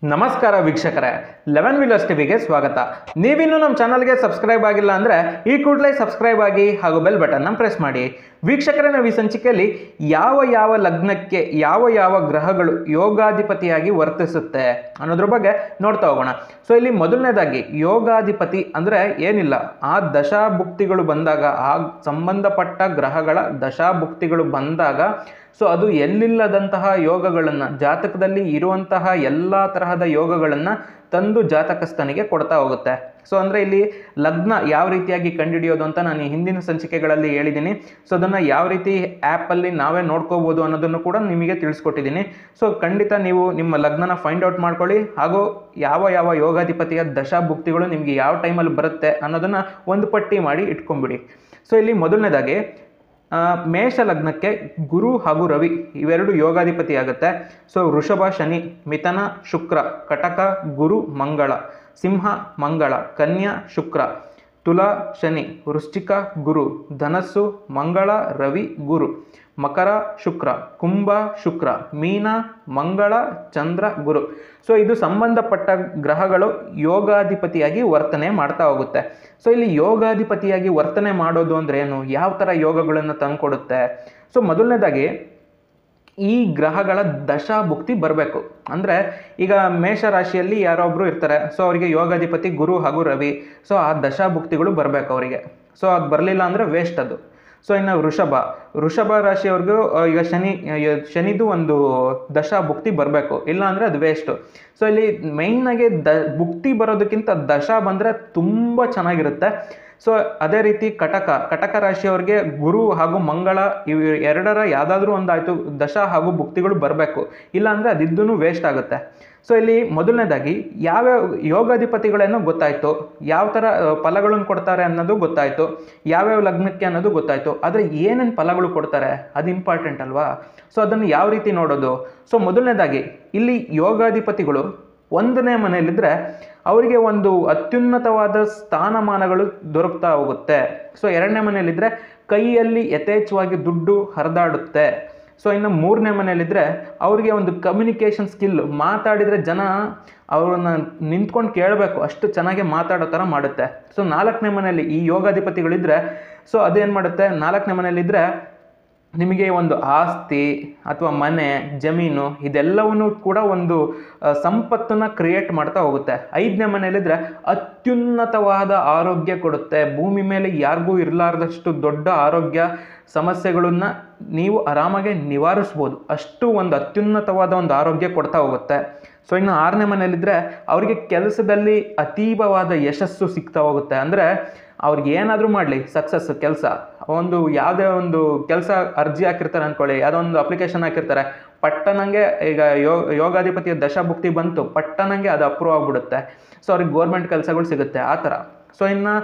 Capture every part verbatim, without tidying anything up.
ನಮಸ್ಕಾರ ವೀಕ್ಷಕರೇ, eleven Villiers ಟಿವಿಗೆ ಸ್ವಾಗತ. ನೀವಿನ್ನೂ ನಮ್ಮ ಚಾನಲ್ಗೆ ಸಬ್ಸ್ಕ್ರೈಬ್ ಆಗಿಲ್ಲ ಅಂದರೆ ಈ ಕೂಡಲೇ ಸಬ್ಸ್ಕ್ರೈಬ್ ಆಗಿ ಹಾಗೂ ಬೆಲ್ ಬಟನ್ನ ಪ್ರೆಸ್ ಮಾಡಿ. ವೀಕ್ಷಕರೇ, ನಾವು ಈ ಸಂಚಿಕೆಯಲ್ಲಿ ಯಾವ ಯಾವ ಲಗ್ನಕ್ಕೆ ಯಾವ ಯಾವ ಗ್ರಹಗಳು ಯೋಗಾಧಿಪತಿಯಾಗಿ ವರ್ತಿಸುತ್ತೆ ಅನ್ನೋದ್ರ ಬಗ್ಗೆ ನೋಡ್ತಾ ಹೋಗೋಣ. ಸೊ ಇಲ್ಲಿ ಮೊದಲನೇದಾಗಿ ಯೋಗಾಧಿಪತಿ ಅಂದರೆ ಏನಿಲ್ಲ, ಆ ದಶಾಭುಕ್ತಿಗಳು ಬಂದಾಗ, ಆ ಸಂಬಂಧಪಟ್ಟ ಗ್ರಹಗಳ ದಶಾಭುಕ್ತಿಗಳು ಬಂದಾಗ ಸೊ ಅದು ಎಲ್ಲಿಲ್ಲದಂತಹ ಯೋಗಗಳನ್ನು, ಜಾತಕದಲ್ಲಿ ಇರುವಂತಹ ಎಲ್ಲ ತರಹದ ಯೋಗಗಳನ್ನು ತಂದು ಜಾತಕಸ್ಥನಿಗೆ ಕೊಡ್ತಾ ಹೋಗುತ್ತೆ. ಸೊ ಅಂದರೆ ಇಲ್ಲಿ ಲಗ್ನ ಯಾವ ರೀತಿಯಾಗಿ ಕಂಡುಹಿಡಿಯೋದು ಅಂತ ನಾನು ಹಿಂದಿನ ಸಂಚಿಕೆಗಳಲ್ಲಿ ಹೇಳಿದ್ದೀನಿ. ಸೊ ಅದನ್ನು ಯಾವ ರೀತಿ ಆ್ಯಪಲ್ಲಿ ನಾವೇ ನೋಡ್ಕೋಬೋದು ಅನ್ನೋದನ್ನು ಕೂಡ ನಿಮಗೆ ತಿಳಿಸ್ಕೊಟ್ಟಿದ್ದೀನಿ. ಸೊ ಖಂಡಿತ ನೀವು ನಿಮ್ಮ ಲಗ್ನನ ಫೈಂಡ್ ಔಟ್ ಮಾಡ್ಕೊಳ್ಳಿ, ಹಾಗೂ ಯಾವ ಯಾವ ಯೋಗಾಧಿಪತಿಯ ದಶಾಭುಕ್ತಿಗಳು ನಿಮಗೆ ಯಾವ ಟೈಮಲ್ಲಿ ಬರುತ್ತೆ ಅನ್ನೋದನ್ನು ಒಂದು ಪಟ್ಟಿ ಮಾಡಿ ಇಟ್ಕೊಂಬಿಡಿ. ಸೊ ಇಲ್ಲಿ ಮೊದಲನೇದಾಗಿ ಮೇಷ ಲಗ್ನಕ್ಕೆ ಗುರು ಹಾಗೂ ರವಿ ಇವೆರಡು ಯೋಗಾಧಿಪತಿ ಆಗುತ್ತೆ. ಸೊ ವೃಷಭ ಶನಿ, ಮಿಥುನ ಶುಕ್ರ, ಕಟಕ ಗುರು ಮಂಗಳ, ಸಿಂಹ ಮಂಗಳ, ಕನ್ಯಾ ಶುಕ್ರ, ತುಲಾ ಶನಿ, ವೃಶ್ಚಿಕ ಗುರು, ಧನಸ್ಸು ಮಂಗಳ ರವಿ ಗುರು, ಮಕರ ಶುಕ್ರ, ಕುಂಭ ಶುಕ್ರ, ಮೀನ ಮಂಗಳ ಚಂದ್ರ ಗುರು. ಸೊ ಇದು ಸಂಬಂಧಪಟ್ಟ ಗ್ರಹಗಳು ಯೋಗಾಧಿಪತಿಯಾಗಿ ವರ್ತನೆ ಮಾಡ್ತಾ ಹೋಗುತ್ತೆ. ಸೊ ಇಲ್ಲಿ ಯೋಗಾಧಿಪತಿಯಾಗಿ ವರ್ತನೆ ಮಾಡೋದು ಅಂದರೆ ಏನು, ಯಾವ ಥರ ಯೋಗಗಳನ್ನು ತಂದುಕೊಡುತ್ತೆ? ಸೊ ಮೊದಲನೇದಾಗಿ ಈ ಗ್ರಹಗಳ ದಶಾಭುಕ್ತಿ ಬರಬೇಕು. ಅಂದರೆ ಈಗ ಮೇಷರಾಶಿಯಲ್ಲಿ ಯಾರೊಬ್ಬರು ಇರ್ತಾರೆ, ಸೊ ಅವರಿಗೆ ಯೋಗಾಧಿಪತಿ ಗುರು ಹಾಗೂ ರವಿ, ಸೊ ಆ ದಶಾಭುಕ್ತಿಗಳು ಬರಬೇಕು ಅವರಿಗೆ. ಸೊ ಅದು ಬರಲಿಲ್ಲ ಅಂದರೆ ವೇಸ್ಟ್ ಅದು. ಸೊ ಇನ್ನು ವೃಷಭ ವೃಷಭ ರಾಶಿಯವ್ರಿಗೂ ಈಗ ಶನಿ ಶನಿದು ಒಂದು ದಶಾ ಭುಕ್ತಿ ಬರಬೇಕು, ಇಲ್ಲ ಅಂದರೆ ಅದು ವೇಸ್ಟು. ಸೊ ಇಲ್ಲಿ ಮೇಯ್ನಾಗಿ ದ ಭುಕ್ತಿ ಬರೋದಕ್ಕಿಂತ ದಶಾ ಬಂದರೆ ತುಂಬ ಚೆನ್ನಾಗಿರುತ್ತೆ. ಸೊ ಅದೇ ರೀತಿ ಕಟಕ ಕಟಕ ರಾಶಿಯವ್ರಿಗೆ ಗುರು ಹಾಗೂ ಮಂಗಳ ಇವು ಎರಡರ ಯಾವುದಾದ್ರೂ ಒಂದಾಯಿತು ದಶಾ ಹಾಗೂ ಭುಕ್ತಿಗಳು ಬರಬೇಕು, ಇಲ್ಲ ಅಂದರೆ ಅದಿದ್ದೂ ವೇಸ್ಟ್ ಆಗುತ್ತೆ. ಸೊ ಇಲ್ಲಿ ಮೊದಲನೇದಾಗಿ ಯಾವ್ಯಾವ ಯೋಗಾಧಿಪತಿಗಳೇನೋ ಗೊತ್ತಾಯಿತು, ಯಾವ ಥರ ಫಲಗಳನ್ನು ಕೊಡ್ತಾರೆ ಅನ್ನೋದು ಗೊತ್ತಾಯಿತು, ಯಾವ್ಯಾವ ಲಗ್ನಕ್ಕೆ ಅನ್ನೋದು ಗೊತ್ತಾಯಿತು. ಆದರೆ ಏನೇನು ಫಲಗಳು ಕೊಡ್ತಾರೆ ಅದು ಇಂಪಾರ್ಟೆಂಟ್ ಅಲ್ವಾ? ಸೊ ಅದನ್ನು ಯಾವ ರೀತಿ ನೋಡೋದು? ಸೊ ಮೊದಲನೇದಾಗಿ ಇಲ್ಲಿ ಯೋಗಾಧಿಪತಿಗಳು ಒಂದನೇ ಮನೆಯಲ್ಲಿದ್ದರೆ ಅವರಿಗೆ ಒಂದು ಅತ್ಯುನ್ನತವಾದ ಸ್ಥಾನಮಾನಗಳು ದೊರಕ್ತಾ ಹೋಗುತ್ತೆ. ಸೊ ಎರಡನೇ ಮನೆಯಲ್ಲಿದ್ದರೆ ಕೈಯಲ್ಲಿ ಯಥೇಚ್ಛವಾಗಿ ದುಡ್ಡು ಹರಿದಾಡುತ್ತೆ. ಸೊ ಇನ್ನು ಮೂರನೇ ಮನೆಯಲ್ಲಿದ್ದರೆ ಅವರಿಗೆ ಒಂದು ಕಮ್ಯುನಿಕೇಷನ್ ಸ್ಕಿಲ್, ಮಾತಾಡಿದರೆ ಜನ ಅವ್ರನ್ನ ನಿಂತ್ಕೊಂಡು ಕೇಳಬೇಕು, ಅಷ್ಟು ಚೆನ್ನಾಗಿ ಮಾತಾಡೋ ಥರ ಮಾಡುತ್ತೆ. ಸೊ ನಾಲ್ಕನೇ ಮನೆಯಲ್ಲಿ ಈ ಯೋಗಾಧಿಪತಿಗಳಿದ್ದರೆ ಸೊ ಅದೇನು ಮಾಡುತ್ತೆ, ನಾಲ್ಕನೇ ಮನೆಯಲ್ಲಿದ್ದರೆ ನಿಮಗೆ ಒಂದು ಆಸ್ತಿ ಅಥವಾ ಮನೆ ಜಮೀನು ಇದೆಲ್ಲವನ್ನೂ ಕೂಡ ಒಂದು ಸಂಪತ್ತನ್ನು ಕ್ರಿಯೇಟ್ ಮಾಡ್ತಾ ಹೋಗುತ್ತೆ. ಐದನೇ ಮನೆಯಲ್ಲಿದ್ದರೆ ಅತ್ಯುನ್ನತವಾದ ಆರೋಗ್ಯ ಕೊಡುತ್ತೆ. ಭೂಮಿ ಮೇಲೆ ಯಾರಿಗೂ ಇರಲಾರ್ದಷ್ಟು ದೊಡ್ಡ ಆರೋಗ್ಯ ಸಮಸ್ಯೆಗಳನ್ನು ನೀವು ಆರಾಮಾಗಿ ನಿವಾರಿಸ್ಬೋದು, ಅಷ್ಟು ಒಂದು ಅತ್ಯುನ್ನತವಾದ ಒಂದು ಆರೋಗ್ಯ ಕೊಡ್ತಾ ಹೋಗುತ್ತೆ. ಸೊ ಇನ್ನು ಆರನೇ ಮನೆಯಲ್ಲಿದ್ದರೆ ಅವರಿಗೆ ಕೆಲಸದಲ್ಲಿ ಅತೀವವಾದ ಯಶಸ್ಸು ಸಿಗ್ತಾ ಹೋಗುತ್ತೆ. ಅಂದರೆ ಅವ್ರಿಗೆ ಏನಾದರೂ ಮಾಡಲಿ ಸಕ್ಸಸ್ ಕೆಲಸ, ಒಂದು ಯಾವುದೇ ಒಂದು ಕೆಲಸ ಅರ್ಜಿ ಹಾಕಿರ್ತಾರೆ ಅಂದ್ಕೊಳ್ಳಿ, ಯಾವುದೋ ಒಂದು ಅಪ್ಲಿಕೇಶನ್ ಹಾಕಿರ್ತಾರೆ, ಪಟ್ಟನಂಗೆ ಈಗ ಯೋ ಯೋಗಾಧಿಪತಿಯ ದಶಾಭುಕ್ತಿ ಬಂತು, ಪಟ್ಟನಂಗೆ ಅದು ಅಪ್ರೂವ್ ಆಗಿಬಿಡುತ್ತೆ. ಸೊ ಅವ್ರಿಗೆ ಗೋರ್ಮೆಂಟ್ ಕೆಲಸಗಳು ಸಿಗುತ್ತೆ ಆ ಥರ. ಸೊ ಇನ್ನು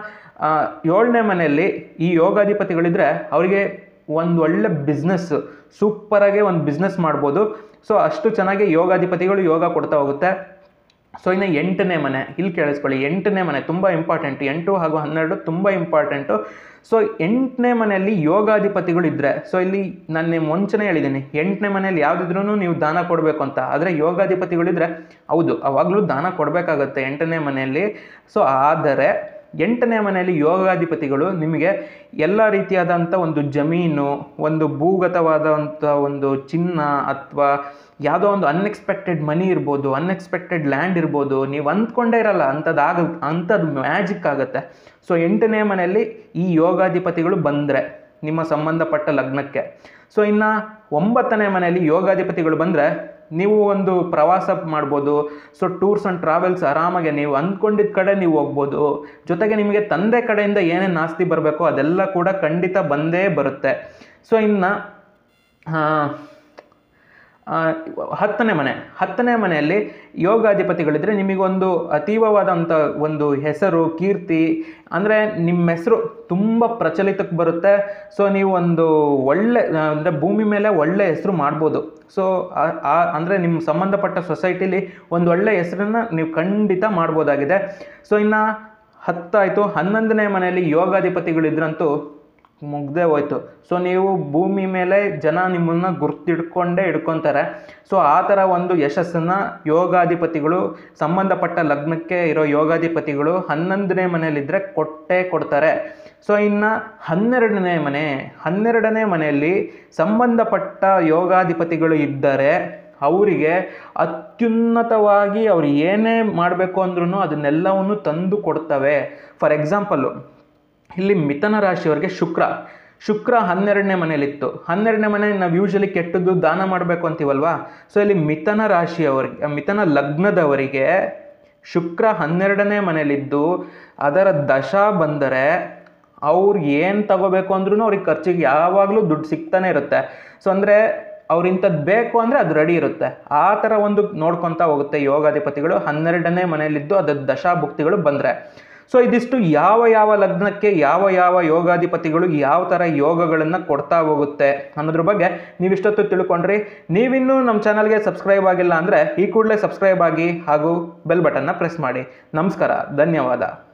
ಏಳನೇ ಮನೆಯಲ್ಲಿ ಈ ಯೋಗಾಧಿಪತಿಗಳಿದ್ದರೆ ಅವರಿಗೆ ಒಂದು ಒಳ್ಳೆ ಬಿಸ್ನೆಸ್, ಸೂಪರಾಗಿ ಒಂದು ಬಿಸ್ನೆಸ್ ಮಾಡ್ಬೋದು. ಸೊ ಅಷ್ಟು ಚೆನ್ನಾಗಿ ಯೋಗಾಧಿಪತಿಗಳು ಯೋಗ ಕೊಡ್ತಾ ಹೋಗುತ್ತೆ. ಸೊ ಇನ್ನು ಎಂಟನೇ ಮನೆ, ಇಲ್ಲಿ ಕೇಳಿಸ್ಕೊಳ್ಳಿ, ಎಂಟನೇ ಮನೆ ತುಂಬ ಇಂಪಾರ್ಟೆಂಟು. ಎಂಟು ಹಾಗೂ ಹನ್ನೆರಡು ತುಂಬ ಇಂಪಾರ್ಟೆಂಟು. ಸೊ ಎಂಟನೇ ಮನೆಯಲ್ಲಿ ಯೋಗಾಧಿಪತಿಗಳು ಇದ್ದರೆ, ಸೊ ಇಲ್ಲಿ ನಾನು ಮುಂಚೆನೇ ಹೇಳಿದ್ದೀನಿ, ಎಂಟನೇ ಮನೆಯಲ್ಲಿ ಯಾವುದಿದ್ರೂ ನೀವು ದಾನ ಕೊಡಬೇಕು ಅಂತ. ಆದರೆ ಯೋಗಾಧಿಪತಿಗಳಿದ್ದರೆ ಹೌದು ಅವಾಗಲೂ ದಾನ ಕೊಡಬೇಕಾಗತ್ತೆ ಎಂಟನೇ ಮನೆಯಲ್ಲಿ. ಸೊ ಆದರೆ ಎಂಟನೇ ಮನೆಯಲ್ಲಿ ಯೋಗಾಧಿಪತಿಗಳು ನಿಮಗೆ ಎಲ್ಲ ರೀತಿಯಾದಂಥ ಒಂದು ಜಮೀನು, ಒಂದು ಭೂಗತವಾದಂಥ ಒಂದು ಚಿನ್ನ, ಅಥವಾ ಯಾವುದೋ ಒಂದು ಅನ್ಎಕ್ಸ್ಪೆಕ್ಟೆಡ್ ಮನಿ ಇರ್ಬೋದು, ಅನ್ಎಕ್ಸ್ಪೆಕ್ಟೆಡ್ ಲ್ಯಾಂಡ್ ಇರ್ಬೋದು, ನೀವು ಅಂದ್ಕೊಂಡೇ ಇರಲ್ಲ ಅಂಥದ್ದು ಆಗ ಅಂಥದ್ದು ಮ್ಯಾಜಿಕ್ ಆಗುತ್ತೆ. ಸೊ ಎಂಟನೇ ಮನೆಯಲ್ಲಿ ಈ ಯೋಗಾಧಿಪತಿಗಳು ಬಂದರೆ ನಿಮ್ಮ ಸಂಬಂಧಪಟ್ಟ ಲಗ್ನಕ್ಕೆ. ಸೊ ಇನ್ನು ಒಂಬತ್ತನೇ ಮನೆಯಲ್ಲಿ ಯೋಗಾಧಿಪತಿಗಳು ಬಂದರೆ ನೀವು ಒಂದು ಪ್ರವಾಸ ಮಾಡ್ಬೋದು. ಸೊ ಟೂರ್ಸ್ ಆ್ಯಂಡ್ ಟ್ರಾವೆಲ್ಸ್ ಆರಾಮಾಗಿ ನೀವು ಅಂದ್ಕೊಂಡಿದ್ದ ಕಡೆ ನೀವು ಹೋಗ್ಬೋದು. ಜೊತೆಗೆ ನಿಮಗೆ ತಂದೆ ಕಡೆಯಿಂದ ಏನೇನು ಆಸ್ತಿ ಬರಬೇಕೋ ಅದೆಲ್ಲ ಕೂಡ ಖಂಡಿತ ಬಂದೇ ಬರುತ್ತೆ. ಸೊ ಇನ್ನು ಹತ್ತನೇ ಮನೆ ಹತ್ತನೇ ಮನೆಯಲ್ಲಿ ಯೋಗಾಧಿಪತಿಗಳಿದ್ದರೆ ನಿಮಗೊಂದು ಅತೀವವಾದಂಥ ಒಂದು ಹೆಸರು, ಕೀರ್ತಿ, ಅಂದರೆ ನಿಮ್ಮ ಹೆಸರು ತುಂಬ ಪ್ರಚಲಿತಕ್ಕೆ ಬರುತ್ತೆ. ಸೊ ನೀವು ಒಂದು ಒಳ್ಳೆ ಅಂದರೆ ಭೂಮಿ ಮೇಲೆ ಒಳ್ಳೆ ಹೆಸರು ಮಾಡ್ಬೋದು. ಸೊ ಅಂದರೆ ನಿಮ್ಮ ಸಂಬಂಧಪಟ್ಟ ಸೊಸೈಟಿಲಿ ಒಂದು ಒಳ್ಳೆ ಹೆಸರನ್ನು ನೀವು ಖಂಡಿತ ಮಾಡ್ಬೋದಾಗಿದೆ. ಸೊ ಇನ್ನು ಹತ್ತಾಯಿತು. ಹನ್ನೊಂದನೇ ಮನೆಯಲ್ಲಿ ಯೋಗಾಧಿಪತಿಗಳಿದ್ರಂತೂ ಮುಗ್ದೇ ಹೋಯ್ತು. ಸೊ ನೀವು ಭೂಮಿ ಮೇಲೆ ಜನ ನಿಮ್ಮನ್ನು ಗುರ್ತಿಡ್ಕೊಂಡೇ ಹಿಡ್ಕೊತಾರೆ. ಸೊ ಆ ಥರ ಒಂದು ಯಶಸ್ಸನ್ನು ಯೋಗಾಧಿಪತಿಗಳು, ಸಂಬಂಧಪಟ್ಟ ಲಗ್ನಕ್ಕೆ ಇರೋ ಯೋಗಾಧಿಪತಿಗಳು ಹನ್ನೊಂದನೇ ಮನೆಯಲ್ಲಿದ್ದರೆ ಕೊಟ್ಟೇ ಕೊಡ್ತಾರೆ. ಸೊ ಇನ್ನು ಹನ್ನೆರಡನೇ ಮನೆ ಹನ್ನೆರಡನೇ ಮನೆಯಲ್ಲಿ ಸಂಬಂಧಪಟ್ಟ ಯೋಗಾಧಿಪತಿಗಳು ಇದ್ದರೆ ಅವರಿಗೆ ಅತ್ಯುನ್ನತವಾಗಿ ಅವ್ರು ಏನೇ ಮಾಡಬೇಕು ಅಂದ್ರೂ ಅದನ್ನೆಲ್ಲವನ್ನು ತಂದು ಕೊಡ್ತವೆ. ಫಾರ್ ಎಕ್ಸಾಂಪಲ್ಲು ಇಲ್ಲಿ ಮಿಥುನ ರಾಶಿಯವರಿಗೆ ಶುಕ್ರ ಶುಕ್ರ ಹನ್ನೆರಡನೇ ಮನೇಲಿತ್ತು. ಹನ್ನೆರಡನೇ ಮನೆ ನಾವು ಯೂಶಲಿ ಕೆಟ್ಟದ್ದು ದಾನ ಮಾಡಬೇಕು ಅಂತೀವಲ್ವಾ. ಸೊ ಇಲ್ಲಿ ಮಿಥುನ ರಾಶಿಯವರಿಗೆ, ಮಿಥುನ ಲಗ್ನದವರಿಗೆ ಶುಕ್ರ ಹನ್ನೆರಡನೇ ಮನೇಲಿದ್ದು ಅದರ ದಶಾ ಬಂದರೆ ಅವ್ರು ಏನು ತಗೋಬೇಕು ಅಂದ್ರೂ ಅವ್ರಿಗೆ ಖರ್ಚಿಗೆ ಯಾವಾಗಲೂ ದುಡ್ಡು ಸಿಗ್ತಾನೆ ಇರುತ್ತೆ. ಸೊ ಅಂದರೆ ಅವ್ರು ಇಂಥದ್ದು ಬೇಕು ಅಂದರೆ ಅದು ರೆಡಿ ಇರುತ್ತೆ. ಆ ಥರ ಒಂದು ನೋಡ್ಕೊತಾ ಹೋಗುತ್ತೆ ಯೋಗಾಧಿಪತಿಗಳು ಹನ್ನೆರಡನೇ ಮನೆಯಲ್ಲಿದ್ದು ಅದರ ದಶಾಭುಕ್ತಿಗಳು ಬಂದರೆ. ಸೊ ಇದಿಷ್ಟು ಯಾವ ಯಾವ ಲಗ್ನಕ್ಕೆ ಯಾವ ಯಾವ ಯೋಗಾಧಿಪತಿಗಳು ಯಾವ ಥರ ಯೋಗಗಳನ್ನು ಕೊಡ್ತಾ ಹೋಗುತ್ತೆ ಅನ್ನೋದ್ರ ಬಗ್ಗೆ ನೀವಿಷ್ಟೊತ್ತು ತಿಳ್ಕೊಂಡ್ರಿ. ನೀವಿನ್ನೂ ನಮ್ಮ ಚಾನಲ್ಗೆ ಸಬ್ಸ್ಕ್ರೈಬ್ ಆಗಿಲ್ಲ ಅಂದರೆ ಈ ಕೂಡಲೇ ಸಬ್ಸ್ಕ್ರೈಬ್ ಆಗಿ ಹಾಗೂ ಬೆಲ್ ಬಟನ್ನ ಪ್ರೆಸ್ ಮಾಡಿ. ನಮಸ್ಕಾರ, ಧನ್ಯವಾದ.